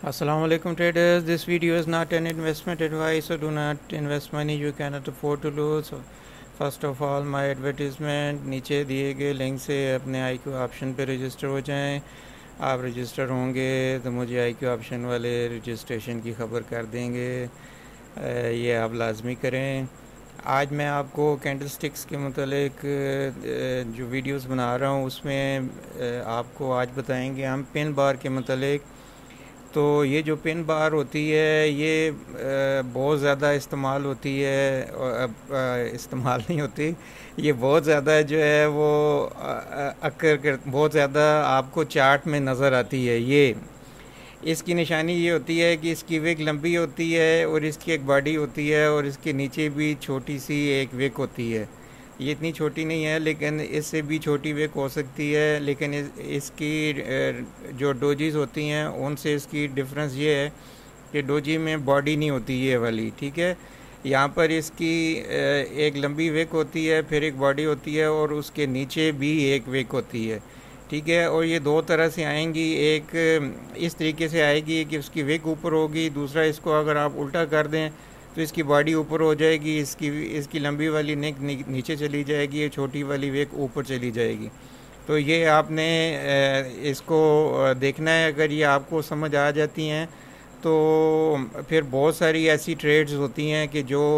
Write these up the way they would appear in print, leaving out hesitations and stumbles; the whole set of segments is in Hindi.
Assalamu alaikum traders. This video is not an investment advice, so do not invest money you cannot afford to lose. So first of all, my advertisement, नीचे दिए गए लिंक से अपने IQ ऑप्शन पे रजिस्टर हो जाएं। आप रजिस्टर होंगे तो मुझे IQ ऑप्शन वाले रजिस्ट्रेशन की ख़बर कर देंगे। ये आप लाजमी करें। आज मैं आपको कैंडलस्टिक्स के मुतालिक जो वीडियोस बना रहा हूँ उसमें आपको आज बताएंगे हम पिन बार के मुतालिक। तो ये जो पिन बार होती है ये बहुत ज़्यादा इस्तेमाल होती है, इस्तेमाल नहीं होती, ये बहुत ज़्यादा जो है वो बहुत ज़्यादा आपको चार्ट में नज़र आती है। ये इसकी निशानी ये होती है कि इसकी विक लंबी होती है और इसकी एक बॉडी होती है और इसके नीचे भी छोटी सी एक विक होती है। ये इतनी छोटी नहीं है लेकिन इससे भी छोटी विक हो सकती है, लेकिन इसकी जो डोजीज़ होती हैं उनसे इसकी डिफरेंस ये है कि डोजी में बॉडी नहीं होती ये वाली, ठीक है। यहाँ पर इसकी एक लंबी विक होती है, फिर एक बॉडी होती है और उसके नीचे भी एक विक होती है, ठीक है। और ये दो तरह से आएंगी, एक इस तरीके से आएगी कि उसकी विक ऊपर होगी, दूसरा इसको अगर आप उल्टा कर दें तो इसकी बॉडी ऊपर हो जाएगी, इसकी लंबी वाली नेक नीचे चली जाएगी, ये छोटी वाली वेक ऊपर चली जाएगी। तो ये आपने इसको देखना है। अगर ये आपको समझ आ जाती हैं तो फिर बहुत सारी ऐसी ट्रेड्स होती हैं कि जो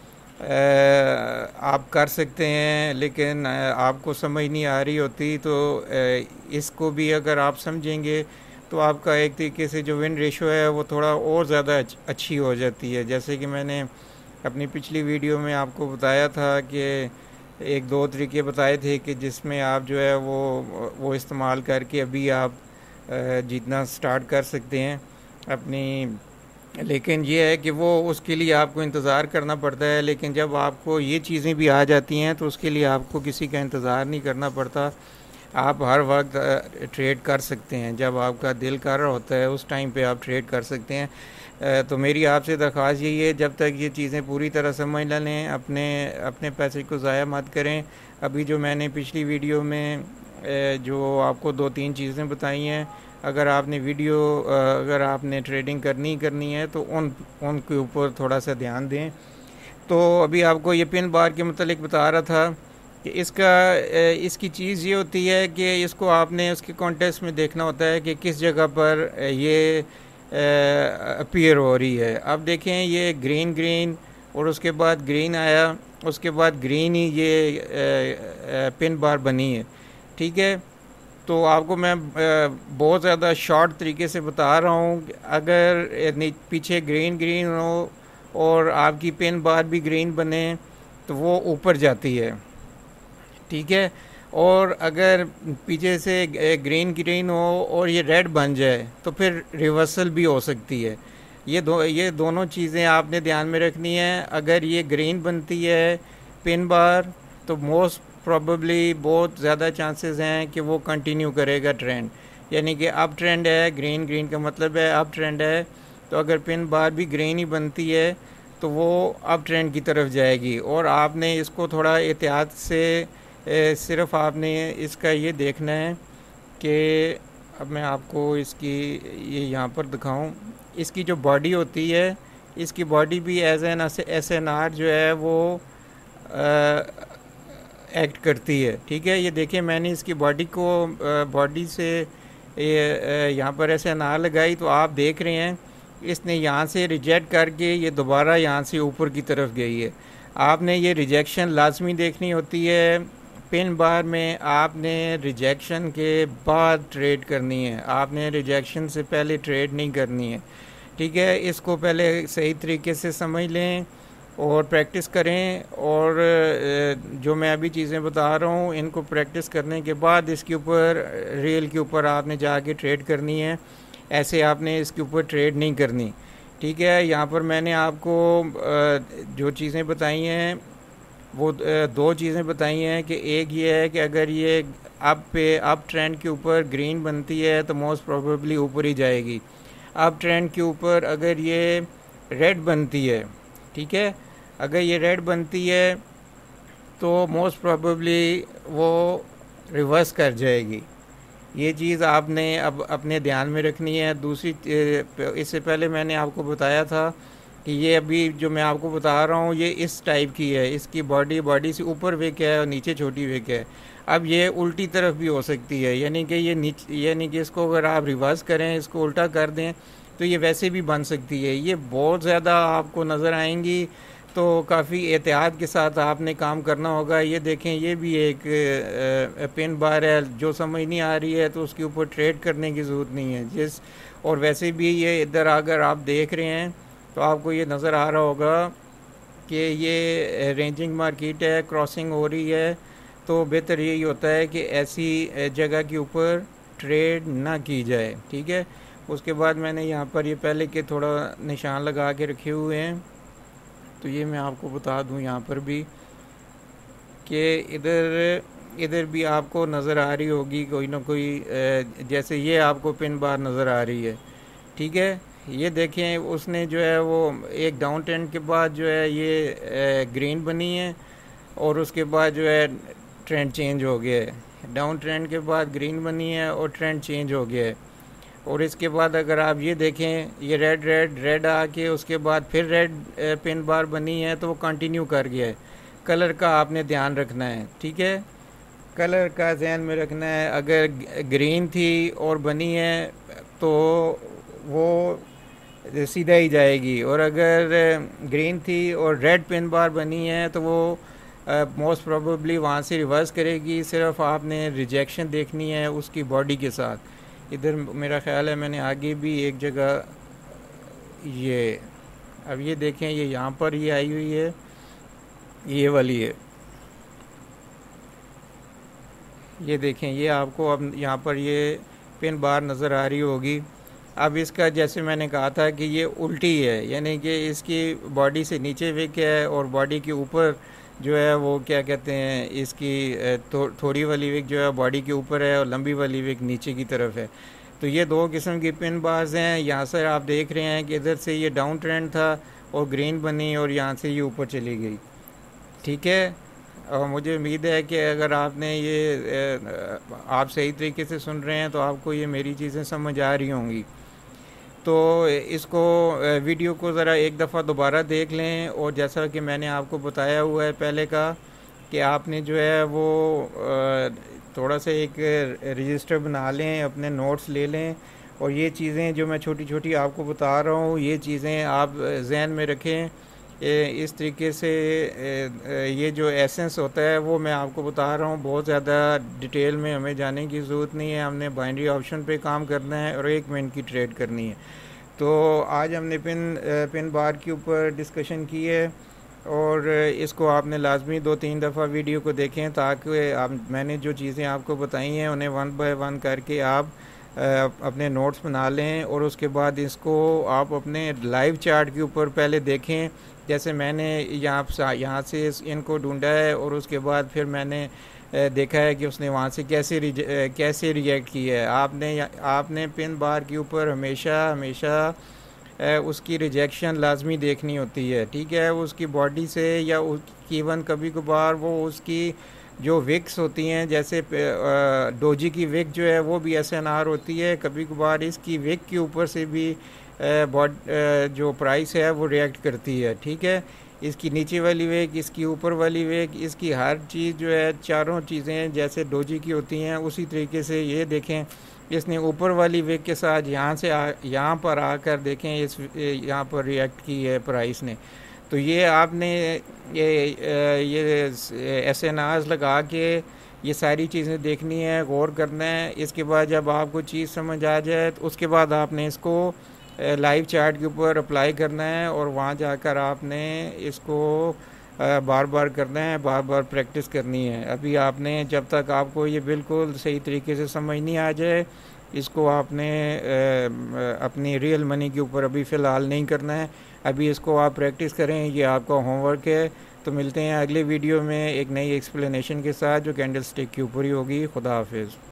आप कर सकते हैं, लेकिन आपको समझ नहीं आ रही होती। तो इसको भी अगर आप समझेंगे तो आपका एक तरीके से जो विन रेशो है वो थोड़ा और ज़्यादा अच्छी हो जाती है। जैसे कि मैंने अपनी पिछली वीडियो में आपको बताया था कि एक दो तरीके बताए थे कि जिसमें आप जो है वो इस्तेमाल करके अभी आप जीतना स्टार्ट कर सकते हैं अपनी। लेकिन ये है कि वो उसके लिए आपको इंतज़ार करना पड़ता है, लेकिन जब आपको ये चीज़ें भी आ जाती हैं तो उसके लिए आपको किसी का इंतज़ार नहीं करना पड़ता। आप हर वक्त ट्रेड कर सकते हैं, जब आपका दिल कर रहा होता है उस टाइम पे आप ट्रेड कर सकते हैं। तो मेरी आपसे दरख्वास्त यही है, जब तक ये चीज़ें पूरी तरह समझ ना लें अपने पैसे को ज़ाया मत करें। अभी जो मैंने पिछली वीडियो में जो आपको दो तीन चीज़ें बताई हैं, अगर आपने ट्रेडिंग करनी है तो उनके ऊपर थोड़ा सा ध्यान दें। तो अभी आपको ये पिन बार के मतलब बता रहा था कि इसकी चीज़ ये होती है कि इसको आपने उसके कॉन्टेक्स्ट में देखना होता है कि किस जगह पर ये अपीयर हो रही है। अब देखें ये ग्रीन और उसके बाद ग्रीन आया, उसके बाद ग्रीन ही ये पिन बार बनी है, ठीक है। तो आपको मैं बहुत ज़्यादा शॉर्ट तरीके से बता रहा हूँ, अगर पीछे ग्रीन हो और आपकी पिन बार भी ग्रीन बने तो वो ऊपर जाती है, ठीक है। और अगर पीछे से ग्रीन हो और ये रेड बन जाए तो फिर रिवर्सल भी हो सकती है। ये दोनों चीज़ें आपने ध्यान में रखनी है। अगर ये ग्रीन बनती है पिन बार तो मोस्ट प्रॉबेबली बहुत ज़्यादा चांसेस हैं कि वो कंटिन्यू करेगा ट्रेंड, यानी कि अप ट्रेंड है। ग्रीन का मतलब है अप ट्रेंड है। तो अगर पिन बार भी ग्रीन ही बनती है तो वो अप ट्रेंड की तरफ जाएगी। और आपने इसको थोड़ा एहतियात से सिर्फ आपने इसका ये देखना है कि अब मैं आपको इसकी ये यहाँ पर दिखाऊं, इसकी जो बॉडी होती है, इसकी बॉडी भी एज एन SNR जो है वो एक्ट करती है, ठीक है। ये देखिए मैंने इसकी बॉडी से यहाँ पर SNR लगाई तो आप देख रहे हैं इसने यहाँ से रिजेक्ट करके ये दोबारा यहाँ से ऊपर की तरफ गई है। आपने ये रिजेक्शन लाजमी देखनी होती है। पिन बार में आपने रिजेक्शन के बाद ट्रेड करनी है, आपने रिजेक्शन से पहले ट्रेड नहीं करनी है, ठीक है। इसको पहले सही तरीके से समझ लें और प्रैक्टिस करें। और जो मैं अभी चीज़ें बता रहा हूँ इनको प्रैक्टिस करने के बाद इसके ऊपर रियल के ऊपर आपने जाके ट्रेड करनी है, ऐसे आपने इसके ऊपर ट्रेड नहीं करनी, ठीक है। यहाँ पर मैंने आपको जो चीज़ें बताई हैं वो दो चीज़ें बताई हैं कि एक ये है कि अगर ये अप ट्रेंड के ऊपर ग्रीन बनती है तो मोस्ट प्रोबेबली ऊपर ही जाएगी। अप ट्रेंड के ऊपर अगर ये रेड बनती है, ठीक है, अगर ये रेड बनती है तो मोस्ट प्रोबेबली वो रिवर्स कर जाएगी। ये चीज़ आपने अब अपने ध्यान में रखनी है। दूसरी इससे पहले मैंने आपको बताया था कि ये अभी जो मैं आपको बता रहा हूँ ये इस टाइप की है, इसकी बॉडी से ऊपर विक है और नीचे छोटी विक है। अब ये उल्टी तरफ भी हो सकती है, यानी कि ये नीचे, यानी कि इसको अगर आप रिवर्स करें, इसको उल्टा कर दें तो ये वैसे भी बन सकती है। ये बहुत ज़्यादा आपको नज़र आएंगी, तो काफ़ी एहतियात के साथ आपने काम करना होगा। ये देखें, ये भी एक पिन बार है, जो समझ नहीं आ रही है तो उसके ऊपर ट्रेड करने की ज़रूरत नहीं है। और वैसे भी ये इधर अगर आप देख रहे हैं तो आपको ये नज़र आ रहा होगा कि ये रेंजिंग मार्केट है, क्रॉसिंग हो रही है। तो बेहतर यही होता है कि ऐसी जगह के ऊपर ट्रेड ना की जाए, ठीक है। उसके बाद मैंने यहाँ पर ये पहले के थोड़ा निशान लगा के रखे हुए हैं, तो ये मैं आपको बता दूँ यहाँ पर भी कि इधर भी आपको नज़र आ रही होगी कोई ना कोई, जैसे ये आपको पिन बार नज़र आ रही है, ठीक है। ये देखें, उसने जो है वो एक डाउन ट्रेंड के बाद जो है ये ग्रीन बनी है और उसके बाद जो है ट्रेंड चेंज हो गया है। डाउन ट्रेंड के बाद ग्रीन बनी है और ट्रेंड चेंज हो गया है। और इसके बाद अगर आप ये देखें, ये रेड आके उसके बाद फिर रेड पिन बार बनी है, तो वो कंटिन्यू कर गया है। कलर का आपने ध्यान रखना है, ठीक है, कलर का ध्यान में रखना है। अगर ग्रीन थी और बनी है तो वो सीधा ही जाएगी, और अगर ग्रीन थी और रेड पिन बार बनी है तो वो मोस्ट प्रोबेबली वहाँ से रिवर्स करेगी। सिर्फ आपने रिजेक्शन देखनी है उसकी बॉडी के साथ। इधर मेरा ख्याल है मैंने आगे भी एक जगह ये, अब ये देखें, ये यहाँ पर ये आई हुई है, ये वाली है, ये देखें, ये आपको अब यहाँ पर ये पिन बार नज़र आ रही होगी। अब इसका जैसे मैंने कहा था कि ये उल्टी है, यानी कि इसकी बॉडी से नीचे विक है और बॉडी के ऊपर जो है वो क्या कहते हैं, इसकी थोड़ी वाली विक जो है बॉडी के ऊपर है और लंबी वाली विक नीचे की तरफ है। तो ये दो किस्म की पिन बार्स हैं। यहाँ से आप देख रहे हैं कि इधर से ये डाउन ट्रेंड था और ग्रीन बनी और यहाँ से ये ऊपर चली गई, ठीक है। और मुझे उम्मीद है कि अगर आपने ये आप सही तरीके से सुन रहे हैं तो आपको ये मेरी चीज़ें समझ आ रही होंगी। तो इसको वीडियो को ज़रा एक दफ़ा दोबारा देख लें, और जैसा कि मैंने आपको बताया हुआ है पहले का कि आपने जो है वो थोड़ा सा एक रजिस्टर बना लें, अपने नोट्स ले लें, और ये चीज़ें जो मैं छोटी छोटी आपको बता रहा हूँ ये चीज़ें आप जहन में रखें। इस तरीके से ये जो एसेंस होता है वो मैं आपको बता रहा हूँ। बहुत ज़्यादा डिटेल में हमें जाने की ज़रूरत नहीं है। हमने बाइनरी ऑप्शन पे काम करना है और 1 मिनट की ट्रेड करनी है। तो आज हमने पिन बार के ऊपर डिस्कशन की है, और इसको आपने लाजमी 2-3 दफ़ा वीडियो को देखें ताकि आप, मैंने जो चीज़ें आपको बताई हैं उन्हें 1 बाय 1 करके आप अपने नोट्स बना लें, और उसके बाद इसको आप अपने लाइव चार्ट के ऊपर पहले देखें। जैसे मैंने यहाँ से इनको ढूंढा है और उसके बाद फिर मैंने देखा है कि उसने वहाँ से कैसे रिएक्ट किया है। आपने पिन बार के ऊपर हमेशा उसकी रिजेक्शन लाजमी देखनी होती है, ठीक है, उसकी बॉडी से, या इवन कभी कभार वो उसकी जो विक्स होती हैं, जैसे डोजी की विक जो है वो भी SNR होती है। कभी कभार इसकी विक के ऊपर से भी जो प्राइस है वो रिएक्ट करती है, ठीक है। इसकी नीचे वाली वेक, इसकी ऊपर वाली वेक, इसकी हर चीज़ जो है, चारों चीज़ें जैसे डोजी की होती हैं उसी तरीके से ये देखें, इसने ऊपर वाली वेक के साथ यहाँ पर आकर देखें यहाँ पर रिएक्ट की है प्राइस ने। तो ये आपने ये SNRs लगा के ये सारी चीज़ें देखनी है, गौर करना है। इसके बाद जब आपको चीज़ समझ आ जाए तो उसके बाद आपने इसको लाइव चार्ट के ऊपर अप्लाई करना है, और वहाँ जाकर आपने इसको बार बार करना है, बार बार प्रैक्टिस करनी है। अभी आपने, जब तक आपको ये बिल्कुल सही तरीके से समझ नहीं आ जाए, इसको आपने अपनी रियल मनी के ऊपर अभी फ़िलहाल नहीं करना है। अभी इसको आप प्रैक्टिस करें, ये आपका होमवर्क है। तो मिलते हैं अगले वीडियो में एक नई एक्सप्लेनेशन के साथ जो कैंडल स्टिक के ऊपर ही होगी। खुदा हाफिज़।